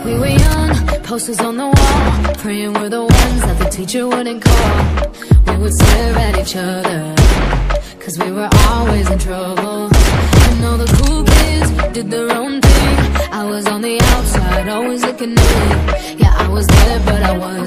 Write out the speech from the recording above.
We were young, posters on the wall, praying we're the ones that the teacher wouldn't call. We would stare at each other, cause we were always in trouble. And all the cool kids did their own thing. I was on the outside, always looking in. Yeah, I was there, but I was